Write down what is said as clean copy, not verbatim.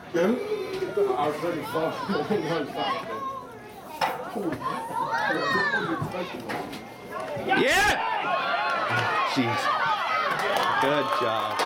Yeah? I was really fast. Yeah! Jeez. Good job.